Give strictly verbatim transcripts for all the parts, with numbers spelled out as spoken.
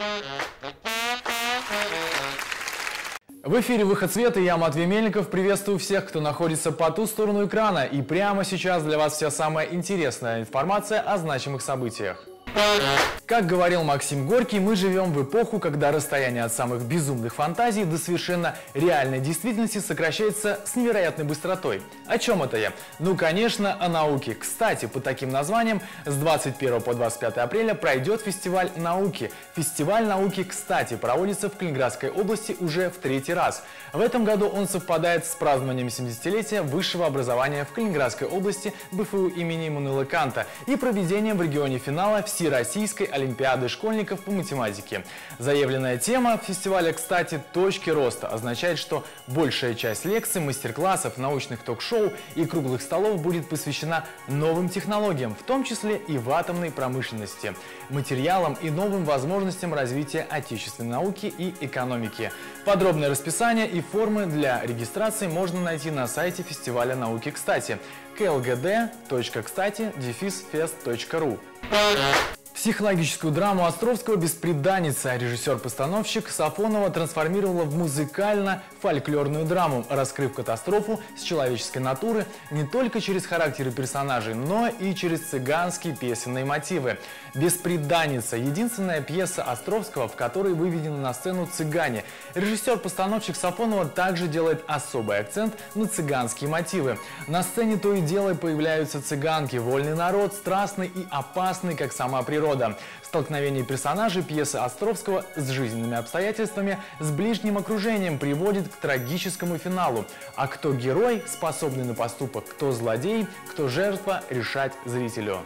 В эфире «Выход света», я Матвей Мельников. Приветствую всех, кто находится по ту сторону экрана. И прямо сейчас для вас вся самая интересная информация о значимых событиях. Как говорил Максим Горький, мы живем в эпоху, когда расстояние от самых безумных фантазий до совершенно реальной действительности сокращается с невероятной быстротой. О чем это я? Ну, конечно, о науке. Кстати, под таким названием с двадцать первого по двадцать пятое апреля пройдет фестиваль науки. Фестиваль науки, кстати, проводится в Калининградской области уже в третий раз. В этом году он совпадает с празднованием семидесятилетия высшего образования в Калининградской области БФУ имени Иммануила Канта и проведением в регионе финала Всероссийской олимпиады школьников по математике. Заявленная тема фестиваля, кстати, «Точки роста», означает, что большая часть лекций, мастер-классов, научных ток-шоу и круглых столов будет посвящена новым технологиям, в том числе и в атомной промышленности, материалам и новым возможностям развития отечественной науки и экономики. Подробное расписание и формы для регистрации можно найти на сайте фестиваля науки «Кстати» ка эл гэ дэ точка кстати дефис фест точка ру. Психологическую драму Островского «Бесприданница» режиссер-постановщик Сафонова трансформировала в музыкально-фольклорную драму, раскрыв катастрофу с человеческой натуры не только через характеры персонажей, но и через цыганские песенные мотивы. «Бесприданница» — единственная пьеса Островского, в которой выведены на сцену цыгане. Режиссер-постановщик Сафонова также делает особый акцент на цыганские мотивы. На сцене то и дело появляются цыганки, вольный народ, страстный и опасный, как сама природа. Столкновение персонажей пьесы Островского с жизненными обстоятельствами, с ближним окружением приводит к трагическому финалу. А кто герой, способный на поступок, кто злодей, кто жертва, решать зрителю.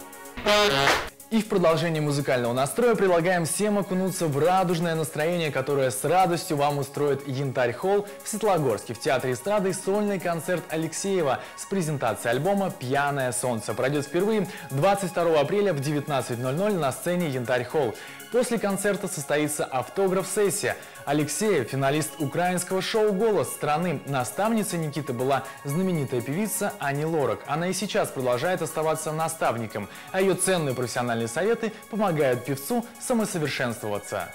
И в продолжении музыкального настроя предлагаем всем окунуться в радужное настроение, которое с радостью вам устроит Янтарь-холл в Светлогорске. В Театре эстрады сольный концерт Алексеева с презентацией альбома «Пьяное солнце» пройдет впервые двадцать второго апреля в девятнадцать ноль ноль на сцене Янтарь-холл. После концерта состоится автограф-сессия. Алексеев, финалист украинского шоу «Голос страны». Наставницей Никиты была знаменитая певица Ани Лорак. Она и сейчас продолжает оставаться наставником, а ее ценные профессиональные советы помогают певцу самосовершенствоваться.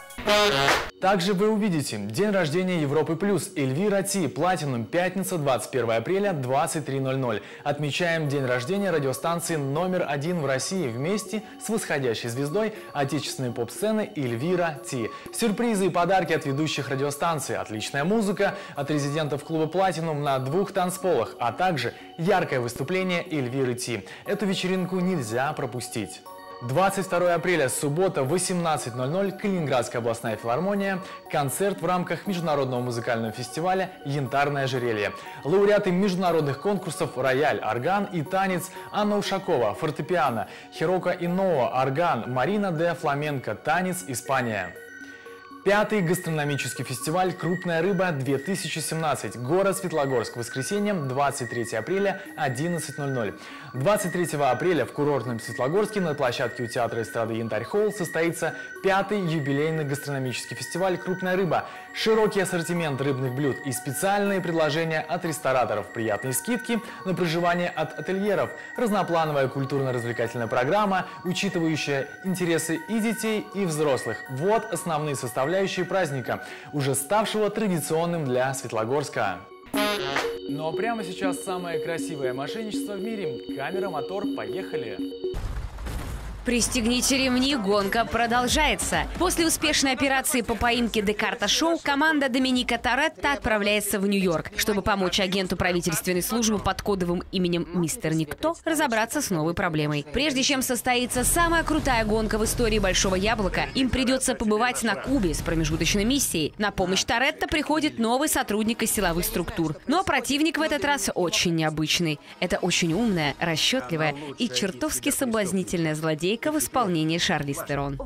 Также вы увидите день рождения Европы Плюс, Эльвира Ти, Платинум, пятница, двадцать первого апреля, двадцать три ноль ноль. Отмечаем день рождения радиостанции номер один в России вместе с восходящей звездой отечественной поп-сцены Эльвира Ти. Сюрпризы и подарки от ведущих радиостанций, отличная музыка от резидентов клуба Платинум на двух танцполах, а также яркое выступление Эльвиры Ти. Эту вечеринку нельзя пропустить. двадцать второго апреля, суббота, восемнадцать ноль ноль, Калининградская областная филармония, концерт в рамках международного музыкального фестиваля «Янтарное ожерелье». Лауреаты международных конкурсов «Рояль», «Орган» и «Танец» Анна Ушакова, фортепиано, Хироко Иноа, «Орган», Марина де Фламенко, «Танец», Испания. Пятый гастрономический фестиваль «Крупная рыба-две тысячи семнадцать». Город Светлогорск. Воскресенье, двадцать третьего апреля, одиннадцать ноль ноль. двадцать третьего апреля в курортном Светлогорске на площадке у Театра эстрады Янтарь-холл состоится пятый юбилейный гастрономический фестиваль «Крупная рыба». Широкий ассортимент рыбных блюд и специальные предложения от рестораторов, приятные скидки на проживание от ательеров, разноплановая культурно-развлекательная программа, учитывающая интересы и детей, и взрослых. Вот основные составляющие праздника, уже ставшего традиционным для Светлогорска. Но прямо сейчас самое красивое мошенничество в мире. Камера, мотор, поехали! Пристегните ремни, гонка продолжается. После успешной операции по поимке Декарта Шоу команда Доминика Торетто отправляется в Нью-Йорк, чтобы помочь агенту правительственной службы под кодовым именем Мистер Никто разобраться с новой проблемой. Прежде чем состоится самая крутая гонка в истории Большого Яблока, им придется побывать на Кубе с промежуточной миссией. На помощь Торетто приходит новый сотрудник из силовых структур. Но противник в этот раз очень необычный. Это очень умная, расчетливая и чертовски соблазнительная злодейка в исполнении Шарлиз Терон.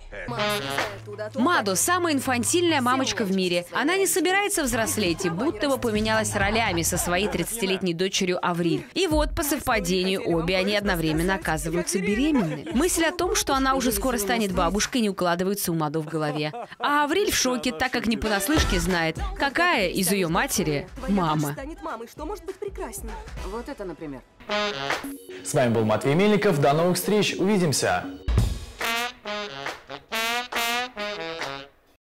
Мадо – самая инфантильная мамочка в мире. Она не собирается взрослеть и будто бы поменялась ролями со своей тридцатилетней дочерью Авриль. И вот, по совпадению, обе они одновременно оказываются беременны. Мысль о том, что она уже скоро станет бабушкой, не укладывается у Мадо в голове. А Авриль в шоке, так как не понаслышке знает, какая из ее матери мама. Вот это, например. С вами был Матвей Мельников. До новых встреч. Увидимся.